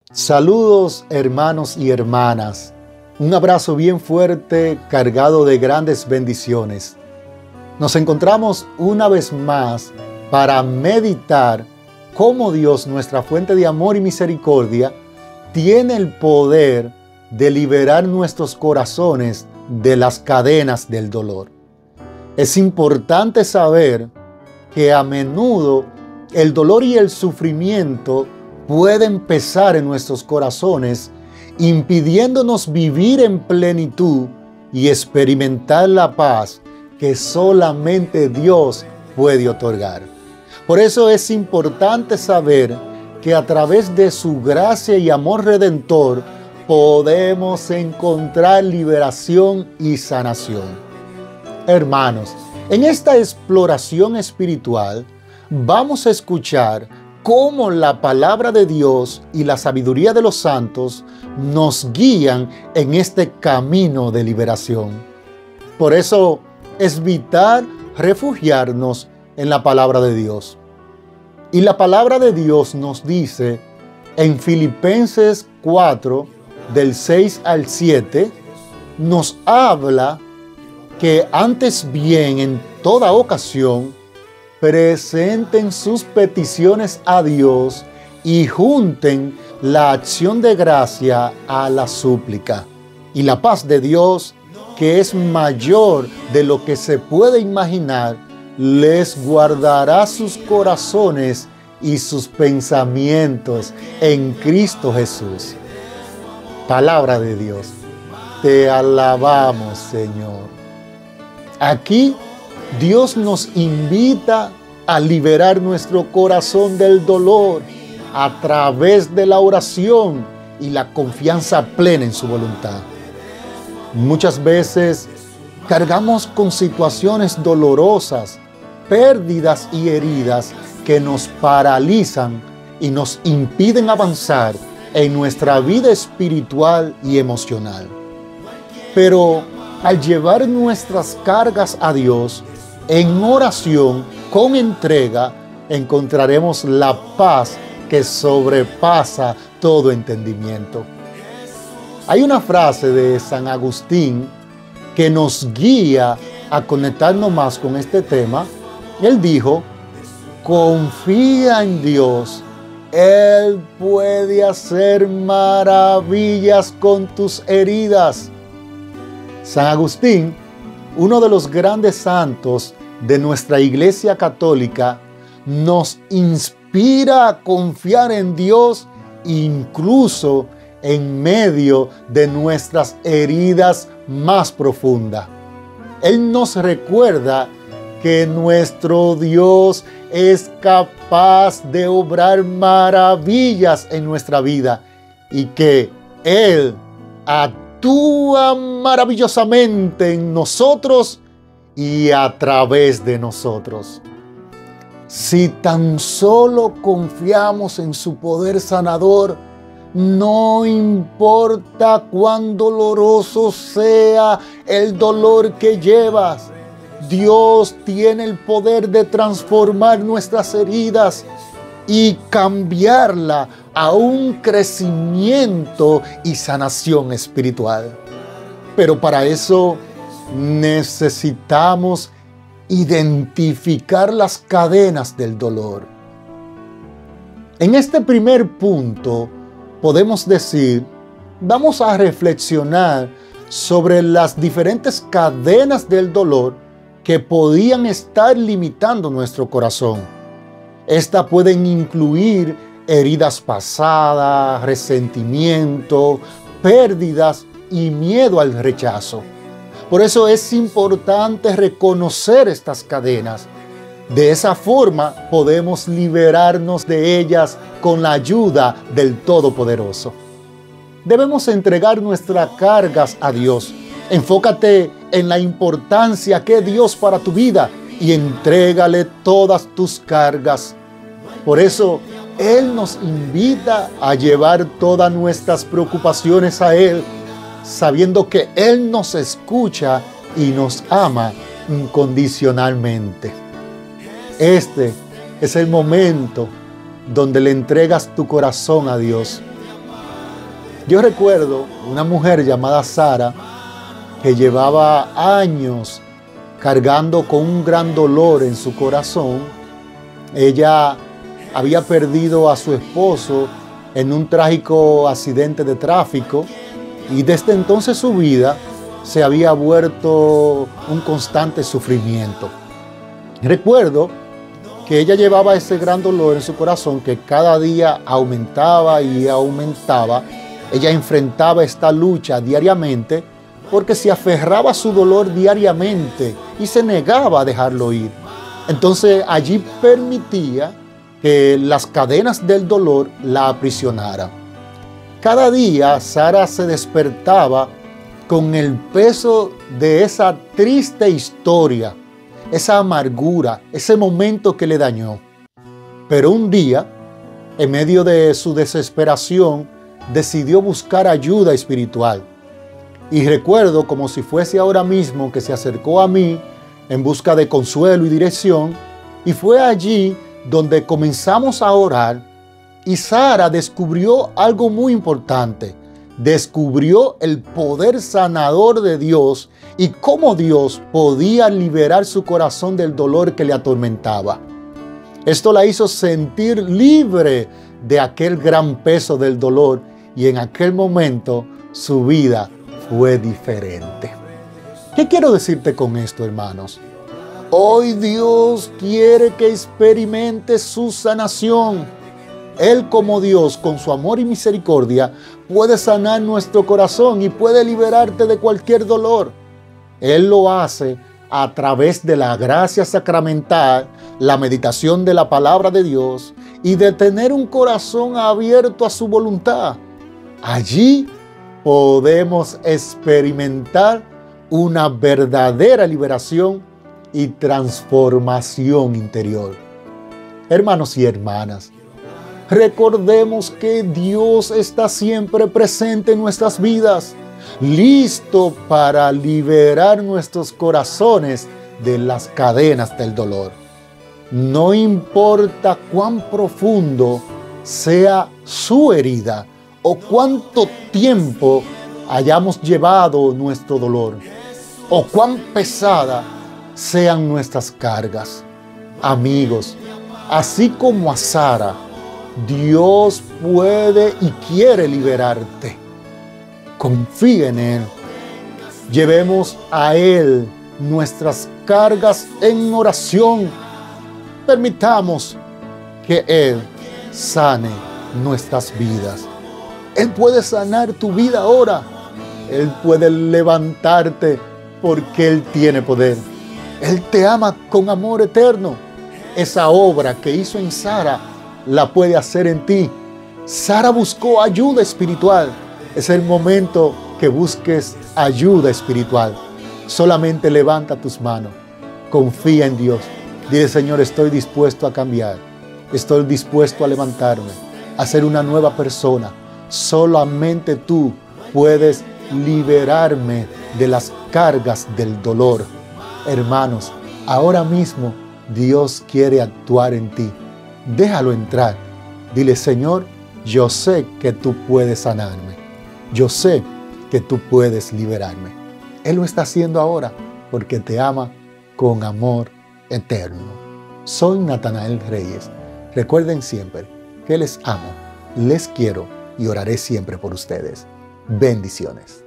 Saludos hermanos y hermanas, un abrazo bien fuerte cargado de grandes bendiciones. Nos encontramos una vez más para meditar cómo Dios, nuestra fuente de amor y misericordia, tiene el poder de liberar nuestros corazones de las cadenas del dolor. Es importante saber que a menudo el dolor y el sufrimiento pueden pesar en nuestros corazones, impidiéndonos vivir en plenitud y experimentar la paz que solamente Dios puede otorgar. Por eso es importante saber que a través de su gracia y amor redentor podemos encontrar liberación y sanación. Hermanos, en esta exploración espiritual vamos a escuchar cómo la palabra de Dios y la sabiduría de los santos nos guían en este camino de liberación. Por eso es vital refugiarnos en la palabra de Dios. Y la palabra de Dios nos dice en Filipenses 4, del 6 al 7, nos habla que antes bien en toda ocasión presenten sus peticiones a Dios y junten la acción de gracia a la súplica. Y la paz de Dios, que es mayor de lo que se puede imaginar, les guardará sus corazones y sus pensamientos en Cristo Jesús. Palabra de Dios. Te alabamos, Señor. Aquí Dios nos invita a liberar nuestro corazón del dolor a través de la oración y la confianza plena en su voluntad. Muchas veces cargamos con situaciones dolorosas, pérdidas y heridas que nos paralizan y nos impiden avanzar en nuestra vida espiritual y emocional. Pero al llevar nuestras cargas a Dios, en oración, con entrega, encontraremos la paz que sobrepasa todo entendimiento. Hay una frase de San Agustín que nos guía a conectarnos más con este tema. Él dijo: confía en Dios, Él puede hacer maravillas con tus heridas. San Agustín, uno de los grandes santos de nuestra Iglesia Católica, nos inspira a confiar en Dios incluso en medio de nuestras heridas más profundas. Él nos recuerda que nuestro Dios es capaz de obrar maravillas en nuestra vida y que Él actúa maravillosamente en nosotros y a través de nosotros. Si tan solo confiamos en su poder sanador, no importa cuán doloroso sea el dolor que llevas, Dios tiene el poder de transformar nuestras heridas y cambiarla a un crecimiento y sanación espiritual. Pero para eso necesitamos identificar las cadenas del dolor. En este primer punto podemos decir, vamos a reflexionar sobre las diferentes cadenas del dolor que podían estar limitando nuestro corazón. Estas pueden incluir heridas pasadas, resentimiento, pérdidas y miedo al rechazo. Por eso es importante reconocer estas cadenas. De esa forma podemos liberarnos de ellas con la ayuda del Todopoderoso. Debemos entregar nuestras cargas a Dios. Enfócate en la importancia que es Dios para tu vida y entrégale todas tus cargas. Por eso, Él nos invita a llevar todas nuestras preocupaciones a Él, sabiendo que Él nos escucha y nos ama incondicionalmente. Este es el momento donde le entregas tu corazón a Dios. Yo recuerdo una mujer llamada Sara que llevaba años cargando con un gran dolor en su corazón. Ella había perdido a su esposo en un trágico accidente de tráfico y desde entonces su vida se había vuelto un constante sufrimiento. Recuerdo que ella llevaba ese gran dolor en su corazón que cada día aumentaba y aumentaba. Ella enfrentaba esta lucha diariamente porque se aferraba a su dolor diariamente y se negaba a dejarlo ir. Entonces allí permitía que las cadenas del dolor la aprisionaran. Cada día Sara se despertaba con el peso de esa triste historia, esa amargura, ese momento que le dañó. Pero un día, en medio de su desesperación, decidió buscar ayuda espiritual. Y recuerdo como si fuese ahora mismo que se acercó a mí en busca de consuelo y dirección, y fue allí donde comenzamos a orar y Sara descubrió algo muy importante. Descubrió el poder sanador de Dios y cómo Dios podía liberar su corazón del dolor que le atormentaba. Esto la hizo sentir libre de aquel gran peso del dolor y en aquel momento su vida fue diferente. ¿Qué quiero decirte con esto, hermanos? Hoy Dios quiere que experimentes su sanación. Él como Dios, con su amor y misericordia, puede sanar nuestro corazón y puede liberarte de cualquier dolor. Él lo hace a través de la gracia sacramental, la meditación de la palabra de Dios y de tener un corazón abierto a su voluntad. Allí podemos experimentar una verdadera liberación y transformación interior. Hermanos y hermanas, recordemos que Dios está siempre presente en nuestras vidas, listo para liberar nuestros corazones de las cadenas del dolor. No importa cuán profundo sea su herida o cuánto tiempo hayamos llevado nuestro dolor, o cuán pesada sean nuestras cargas. Amigos, así como a Sara, Dios puede y quiere liberarte. Confía en Él. Llevemos a Él nuestras cargas en oración. Permitamos que Él sane nuestras vidas. Él puede sanar tu vida ahora. Él puede levantarte porque Él tiene poder. Él te ama con amor eterno. Esa obra que hizo en Sara la puede hacer en ti. Sara buscó ayuda espiritual. Es el momento que busques ayuda espiritual. Solamente levanta tus manos. Confía en Dios. Dile: Señor, estoy dispuesto a cambiar. Estoy dispuesto a levantarme, a ser una nueva persona. Solamente tú puedes liberarme de las cargas del dolor. Hermanos, ahora mismo Dios quiere actuar en ti. Déjalo entrar. Dile: Señor, yo sé que tú puedes sanarme. Yo sé que tú puedes liberarme. Él lo está haciendo ahora porque te ama con amor eterno. Soy Natanael Reyes. Recuerden siempre que les amo, les quiero y oraré siempre por ustedes. Bendiciones.